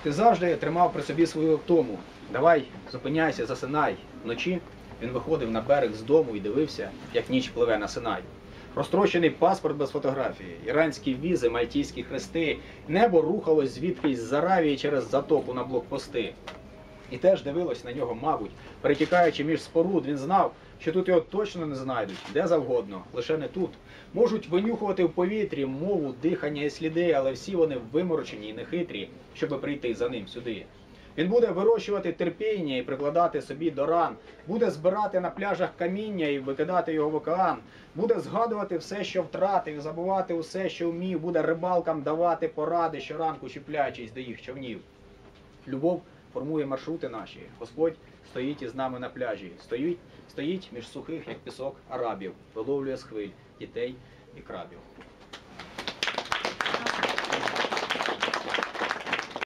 Ти завжди тримав при собі свою втому. Давай, зупиняйся, засинай. Вночі він виходив на берег з дому і дивився, як ніч пливе на Синай. Розтрощений паспорт без фотографії, іранські візи, мальтійські хрести, небо рухалось звідкись з Аравії через затоку на блокпости. І теж дивилось на нього, мабуть, перетікаючи між споруд, він знав, що тут його точно не знайдуть, де завгодно, лише не тут. Можуть винюхувати в повітрі мову, дихання і сліди, але всі вони виморочені і нехитрі, щоби прийти за ним сюди. Він буде вирощувати терпіння і прикладати собі до ран, буде збирати на пляжах каміння і викидати його в океан, буде згадувати все, що втратив, забувати усе, що вмів, буде рибалкам давати поради щоранку, чіпляючись до їх човнів. Любов формує маршрути наші. Господь стоїть із нами на пляжі. Стоїть між сухих, як пісок, арабів. Виловлює з хвиль дітей і крабів.